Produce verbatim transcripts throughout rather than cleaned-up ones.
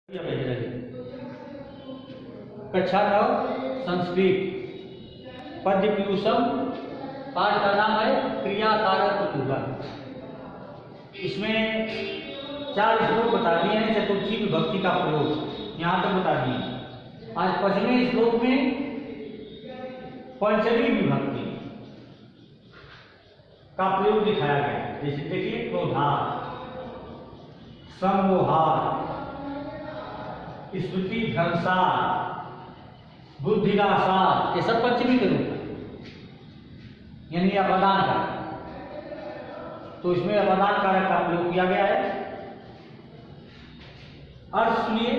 कक्षा नौ संस्कृत पद्य पीयूषम। पाठ का नाम है क्रिया कारक कुतूहल। इसमें चार श्लोक बता दिए हैं चतुर्थी विभक्ति का प्रयोग यहाँ तक बता दिए। आज पचवें श्लोक में पंचमी विभक्ति का प्रयोग दिखाया गया है। जैसे देखिए क्रोधार, सम्मोहार, स्मृति भ्रंशार, बुद्धिनाशार, ये सब पंचमी के रूप है, यानी अवदान कारक। तो इसमें अवदान कारक का प्रयोग किया गया है। अर्थ सुनिए,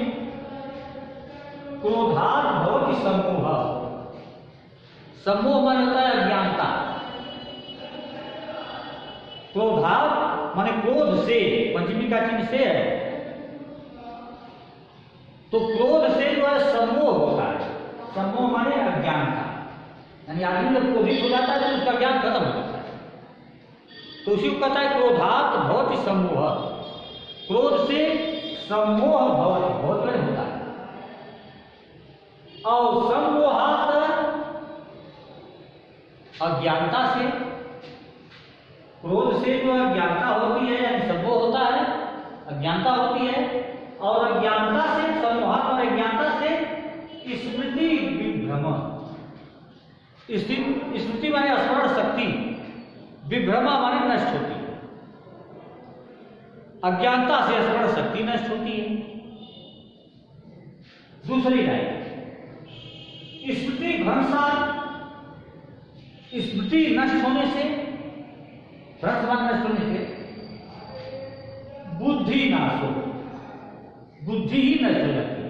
क्रोधात भवति सम्मोह। सम्मोह माने होता है अज्ञानता। क्रोधात माने क्रोध से, पंचमी का चिन्ह से है, तो क्रोध से जो है सम्मोह होता है। सम्मोह माने अज्ञानता, यानी आदमी जब क्रोधित हो जाता है तो उसका ज्ञान खत्म हो जाता है। तो उसी को कहता है क्रोधात भवति सम्मोह। क्रोध से सम्मोह भवति, बहुत बड़े होता है। और सम्मोहात अज्ञानता से, क्रोध से जो अज्ञानता होती है, यानी सम्मोह होता है, अज्ञानता होती है। और अज्ञानता से, सम्मोहात और अज्ञानता से स्मृति विभ्रम। स्मृति माने स्मरण शक्ति, विभ्रमा माने नष्ट होती है। अज्ञानता से स्मरण शक्ति नष्ट होती है। दूसरी लाइन, स्मृति भ्रंशार, स्मृति नष्ट होने से, भ्रंश माने नष्ट होने से बुद्धि नाश हो, बुद्धि ही नष्ट हो जाती है।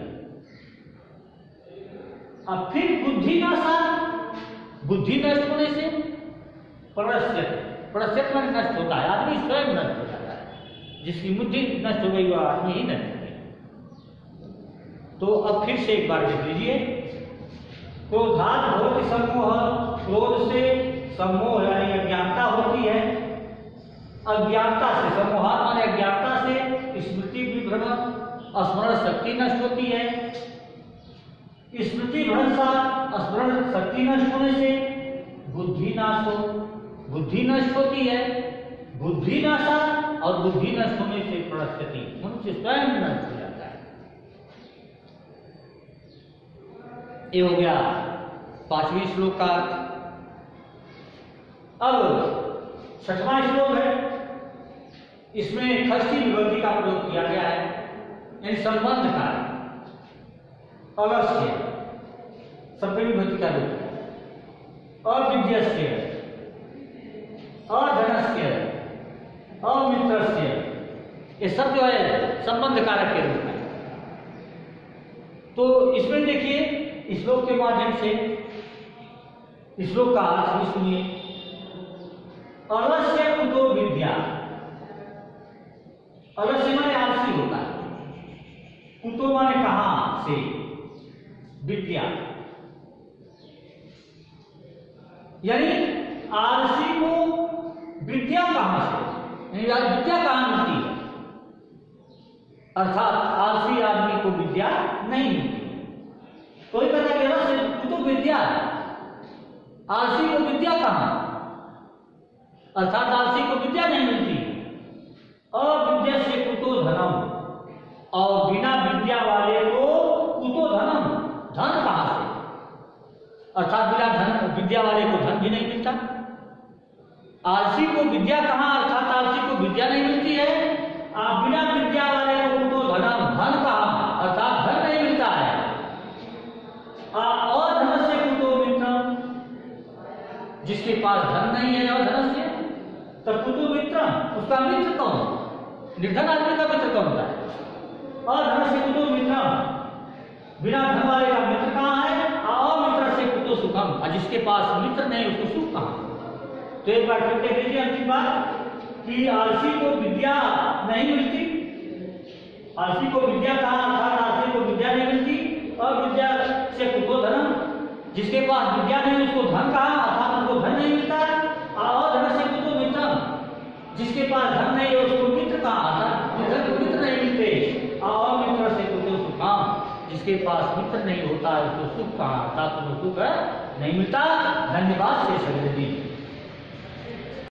अब फिर बुद्धि नाशार, बुद्धि नष्ट होने से प्रश्य, प्रश्य माने नष्ट होता है, आदमी स्वयं नष्ट हो जाता है। जिसकी बुद्धि नष्ट हो गई वह आदमी ही नष्ट हो गया। तो अब फिर से एक बार देख लीजिए, क्रोधात भवति सम्मोह। क्रोध से सम्मोह यानी अज्ञानता होती है। अज्ञानता से, सम्मोहात माने अज्ञानता से स्मृति विभ्रम, स्मरण शक्ति नष्ट होती है। स्मृति भ्रंशार, स्मरण शक्ति नष्ट होने से बुद्धि नाश हो, बुद्धि नष्ट होती है। बुद्धि नाशार, और बुद्धि नष्ट होने से प्रस्थिति, मनुष्य स्वयं नष्ट हो जाता है। ये हो गया पांचवी श्लोक का अर्थ। अब छठवां श्लोक है, इसमें षष्ठी विभक्ति का प्रयोग किया गया है, यानी संबंध का। अलस्य सप्तमी विभक्ति का रूप, अविद्यस्य, अधनस्य, अमित्रस्य, ये सब जो है संबंध कारक के रूप में। तो इसमें देखिए, श्लोक के माध्यम से श्लोक का अर्थ भी सुनिए। अलस्य कुतो विद्या, अलस्य माने आलसी होता है, कुतो माने कहां से, विद्या यानी आलसी को विद्या कहां से, यानी विद्या कहां मिलती है। अर्थात आलसी आदमी को विद्या नहीं मिलती। कोई कहता है अलस्य कुतो विद्या, आलसी को विद्या कहां, अर्थात आलसी को विद्या नहीं मिलती। अविद्या से कुतो धनम, और बिना विद्या वाले को कुतो धनम, धन कहां से, अर्थात बिना धन, विद्या वाले को धन भी नहीं मिलता। आलसी को विद्या कहां, अर्थात आलसी को विद्या नहीं मिलती है। आप बिना विद्या वाले को कुतो धनम, धन कहां, अर्थात धन नहीं मिलता है। अधन से कुतो मित्रम, जिसके पास धन नहीं है अधन से, तब कुतो मित्रम, उसका मित्र कौन, निर्धन आदमी का मित्र कौन होता है। अधन से कुतो मित्रम, बिना धन वाले का मित्र कहां है। अमित्र से कुतो सुखम, और जिसके पास मित्र नहीं उसको सुख कहां। तो एक बार फिर देख लीजिए अंतिम बात कि आलसी को विद्या नहीं मिलती, आलसी को विद्या कहां, अर्थात आलसी को विद्या नहीं मिलती। अविद्या से कुतो धनम, जिसके पास विद्या नहीं उसको धन कहां, अर्थात उसको धन नहीं मिलता। अधन से कुतो मित्रम, जिसके पास धन नहीं है उसको मित्र कहां, अर्थात मित्र नहीं मिलते। अमित्र से कुतो सुख, जिसके पास मित्र नहीं होता है उसको सुख कहाँ, अर्थात उसको सुख नहीं मिलता। धन्यवाद से सगले दिन।